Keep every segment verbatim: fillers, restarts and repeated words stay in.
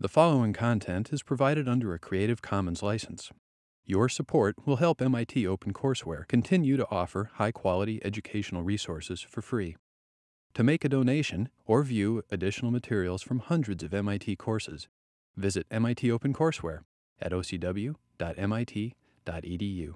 The following content is provided under a Creative Commons license. Your support will help M I T OpenCourseware continue to offer high-quality educational resources for free. To make a donation or view additional materials from hundreds of M I T courses, visit M I T OpenCourseware at o c w dot m i t dot e d u.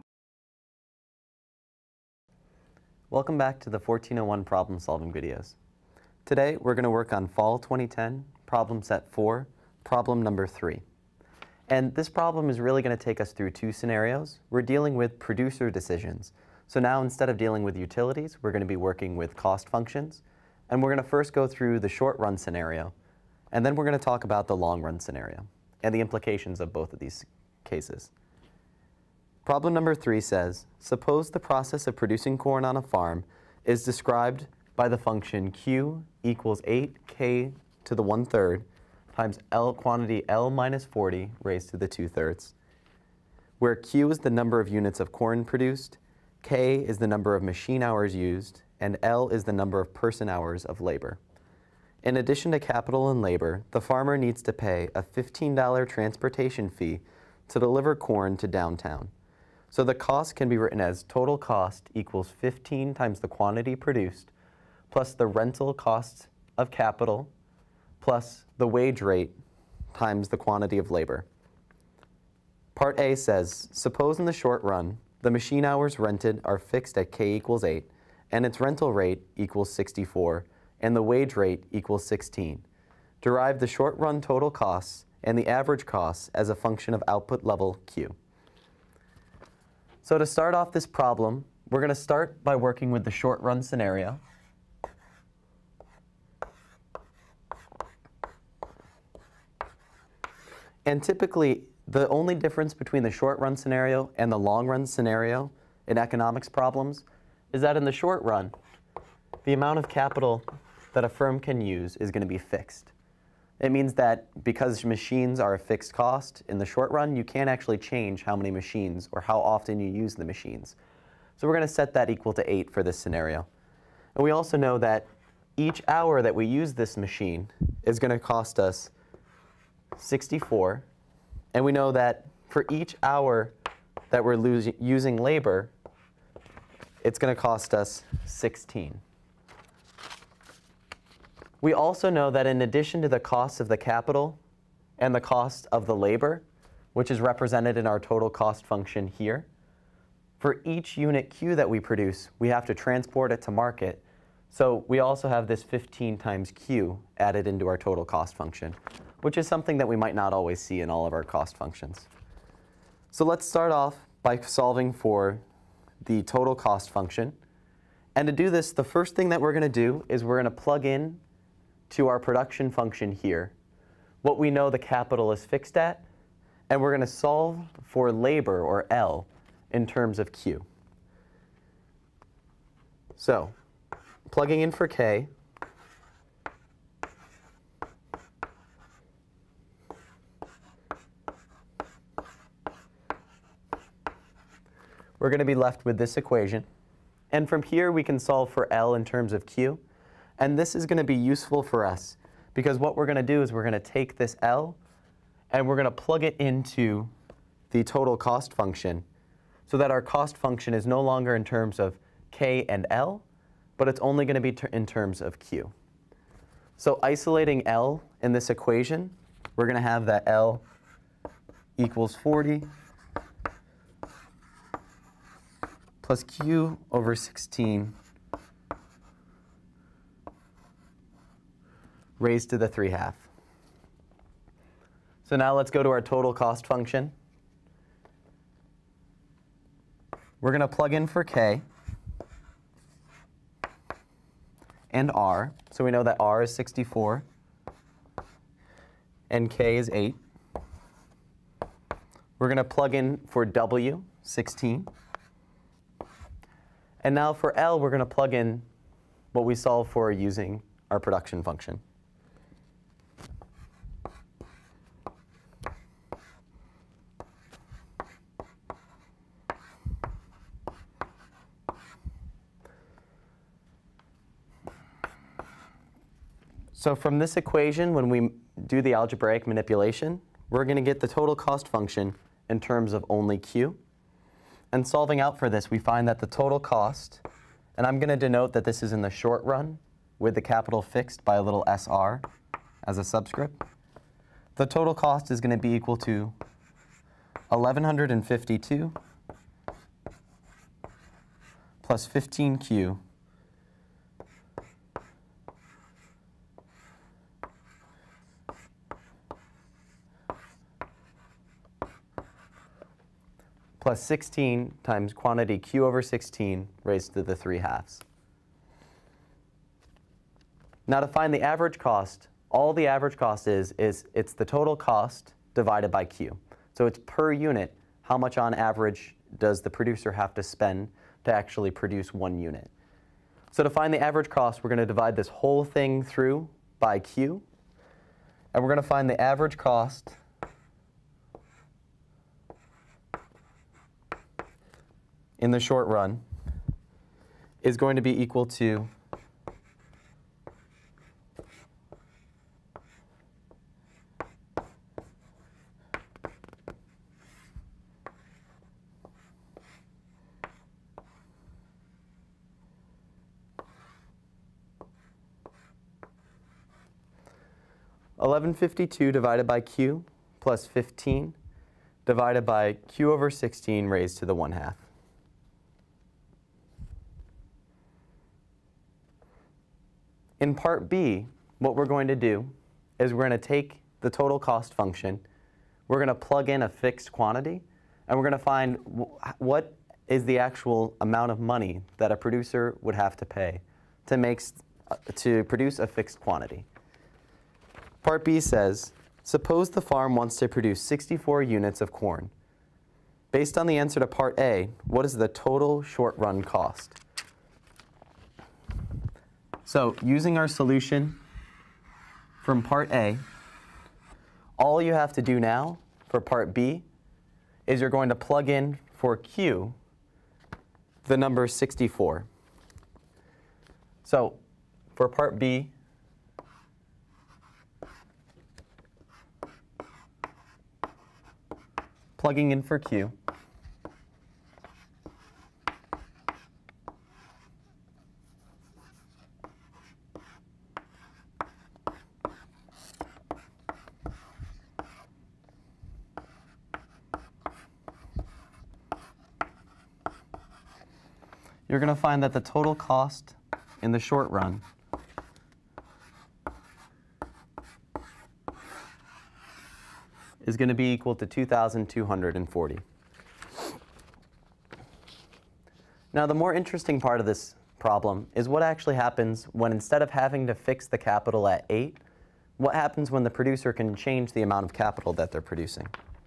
Welcome back to the fourteen oh one problem solving videos. Today we're going to work on Fall twenty ten, problem set four, problem number three. And this problem is really going to take us through two scenarios. We're dealing with producer decisions. So now instead of dealing with utilities, we're going to be working with cost functions. And we're going to first go through the short run scenario, and then we're going to talk about the long run scenario and the implications of both of these cases. Problem number three says, suppose the process of producing corn on a farm is described by the function Q equals eight k to the one third times L quantity L minus forty raised to the two thirds, where Q is the number of units of corn produced, K is the number of machine hours used, and L is the number of person hours of labor. In addition to capital and labor, the farmer needs to pay a fifteen dollar transportation fee to deliver corn to downtown. So the cost can be written as total cost equals fifteen times the quantity produced plus the rental costs of capital plus the wage rate times the quantity of labor. Part A says, suppose in the short run, the machine hours rented are fixed at K equals eight, and its rental rate equals sixty-four, and the wage rate equals sixteen. Derive the short run total costs and the average costs as a function of output level Q. So to start off this problem, we're going to start by working with the short run scenario. And typically, the only difference between the short run scenario and the long run scenario in economics problems is that in the short run, the amount of capital that a firm can use is going to be fixed. It means that because machines are a fixed cost, in the short run, you can't actually change how many machines or how often you use the machines. So we're going to set that equal to eight for this scenario. And we also know that each hour that we use this machine is going to cost us sixty-four. And we know that for each hour that we're losing, using labor, it's going to cost us sixteen. We also know that in addition to the cost of the capital and the cost of the labor, which is represented in our total cost function here, for each unit Q that we produce, we have to transport it to market. So we also have this fifteen times Q added into our total cost function, which is something that we might not always see in all of our cost functions. So let's start off by solving for the total cost function. And to do this, the first thing that we're going to do is we're going to plug in to our production function here what we know the capital is fixed at, and we're going to solve for labor, or L, in terms of Q. So plugging in for K, we're going to be left with this equation. And from here, we can solve for L in terms of Q. And this is going to be useful for us, because what we're going to do is we're going to take this L, and we're going to plug it into the total cost function, so that our cost function is no longer in terms of K and L, but it's only going to be ter in terms of Q. So isolating L in this equation, we're going to have that L equals forty plus Q over sixteen raised to the three half. So now let's go to our total cost function. We're going to plug in for K and R. So we know that R is sixty-four and K is eight. We're going to plug in for W, sixteen. And now for L, we're going to plug in what we solve for using our production function. So from this equation, when we do the algebraic manipulation, we're going to get the total cost function in terms of only Q. And solving out for this, we find that the total cost, and I'm going to denote that this is in the short run with the capital fixed by a little S R as a subscript. The total cost is going to be equal to eleven fifty-two plus fifteen Q plus sixteen times quantity Q over sixteen raised to the three halves. Now to find the average cost, all the average cost is, is it's the total cost divided by Q. So it's per unit, how much on average does the producer have to spend to actually produce one unit. So to find the average cost, we're going to divide this whole thing through by Q. And we're going to find the average cost in the short run is going to be equal to eleven fifty-two divided by Q plus fifteen divided by Q over sixteen raised to the one half. In part B, what we're going to do is we're going to take the total cost function, we're going to plug in a fixed quantity, and we're going to find what is the actual amount of money that a producer would have to pay to, make, to produce a fixed quantity. Part B says, suppose the farm wants to produce sixty-four units of corn. Based on the answer to part A, what is the total short-run cost? So using our solution from part A, all you have to do now for part B is you're going to plug in for Q the number sixty-four. So for part B, plugging in for Q, you're going to find that the total cost in the short run is going to be equal to two thousand two hundred forty. Now, the more interesting part of this problem is what actually happens when, instead of having to fix the capital at eight, what happens when the producer can change the amount of capital that they're producing.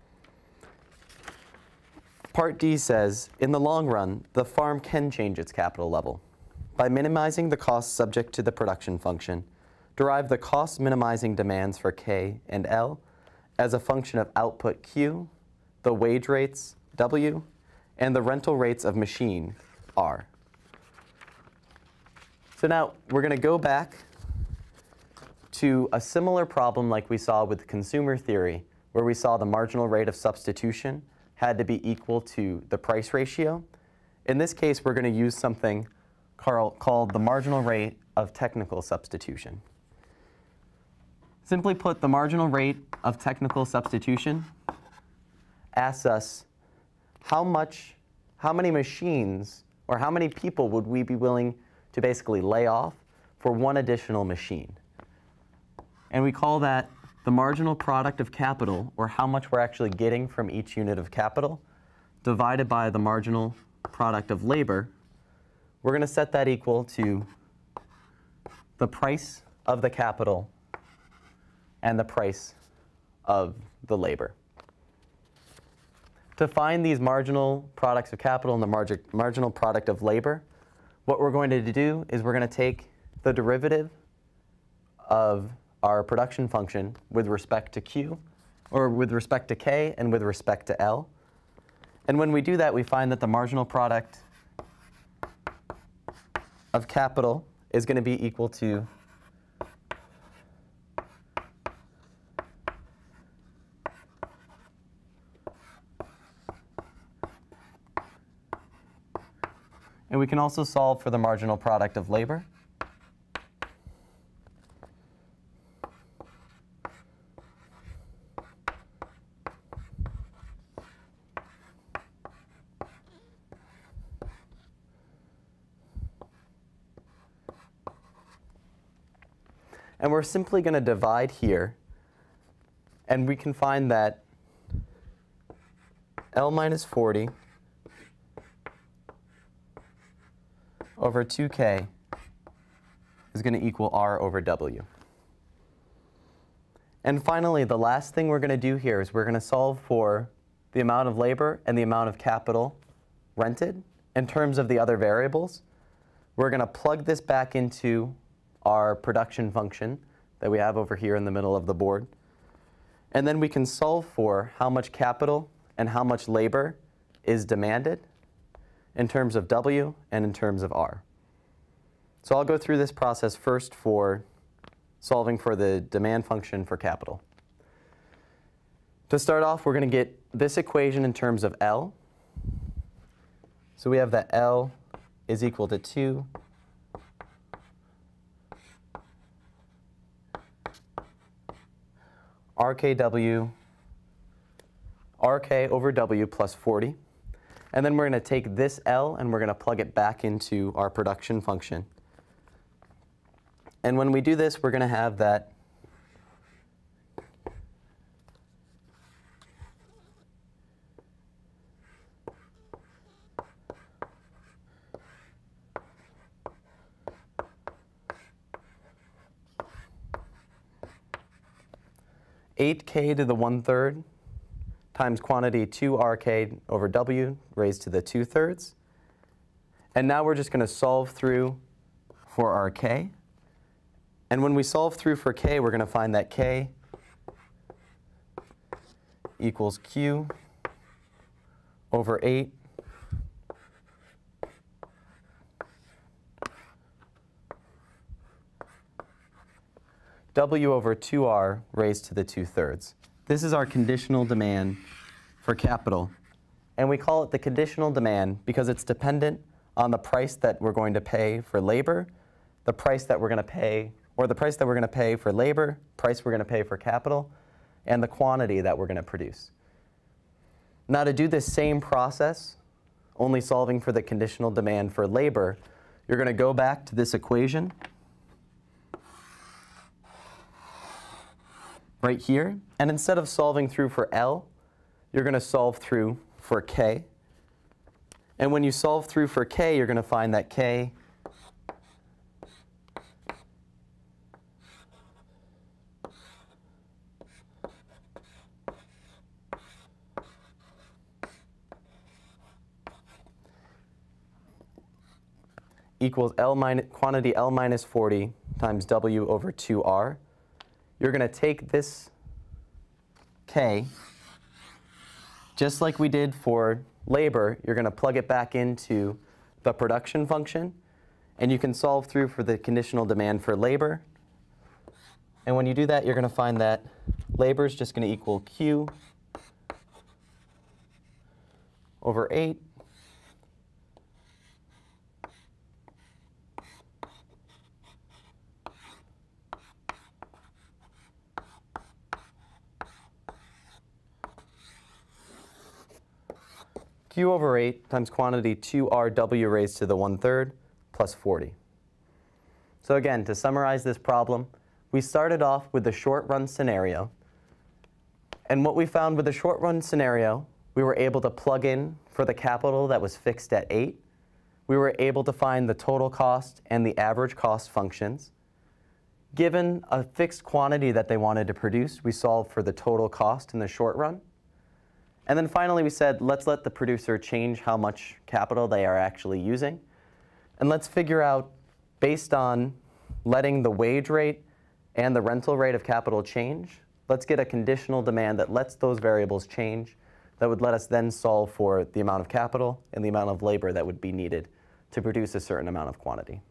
Part D says, in the long run, the farm can change its capital level. By minimizing the costs subject to the production function, derive the cost minimizing demands for K and L as a function of output Q, the wage rates W, and the rental rates of machine R. So now we're going to go back to a similar problem like we saw with consumer theory, where we saw the marginal rate of substitution had to be equal to the price ratio. In this case, we're going to use something called the marginal rate of technical substitution. Simply put, the marginal rate of technical substitution asks us how much, how many machines or how many people would we be willing to basically lay off for one additional machine. And we call that the marginal product of capital, or how much we're actually getting from each unit of capital, divided by the marginal product of labor. We're going to set that equal to the price of the capital and the price of the labor. To find these marginal products of capital and the margi marginal product of labor, what we're going to do is we're going to take the derivative of our production function with respect to Q, or with respect to K and with respect to L. And when we do that, we find that the marginal product of capital is going to be equal to And we can also solve for the marginal product of labor. And we're simply going to divide here, and we can find that L minus forty over two K is going to equal R over W. And finally, the last thing we're going to do here is we're going to solve for the amount of labor and the amount of capital rented in terms of the other variables. We're going to plug this back into our production function that we have over here in the middle of the board. And then we can solve for how much capital and how much labor is demanded in terms of W and in terms of R. So I'll go through this process first for solving for the demand function for capital. To start off, we're going to get this equation in terms of L. So we have that L is equal to two R K W, R K over W plus forty. And then we're going to take this L and we're going to plug it back into our production function. And when we do this, we're going to have that eight K to the one-third times quantity two R K over W raised to the two-thirds. And now we're just going to solve through for our K. And when we solve through for K, we're going to find that K equals Q over eight W over two R raised to the two-thirds. This is our conditional demand for capital. And we call it the conditional demand because it's dependent on the price that we're going to pay for labor, the price that we're going to pay, or the price that we're going to pay for labor, price we're going to pay for capital, and the quantity that we're going to produce. Now to do this same process, only solving for the conditional demand for labor, you're going to go back to this equation right here. And instead of solving through for L, you're going to solve through for K. And when you solve through for K, you're going to find that K equals L minus, quantity L minus forty times W over two R. You're going to take this K, just like we did for labor, you're going to plug it back into the production function, and you can solve through for the conditional demand for labor. And when you do that, you're going to find that labor is just going to equal Q over eight Q over eight times quantity two R W raised to the one-third plus forty. So again, to summarize this problem, we started off with the short-run scenario. And what we found with the short-run scenario, we were able to plug in for the capital that was fixed at eight. We were able to find the total cost and the average cost functions. Given a fixed quantity that they wanted to produce, we solved for the total cost in the short run. And then finally, we said, let's let the producer change how much capital they are actually using. And let's figure out, based on letting the wage rate and the rental rate of capital change, let's get a conditional demand that lets those variables change that would let us then solve for the amount of capital and the amount of labor that would be needed to produce a certain amount of quantity.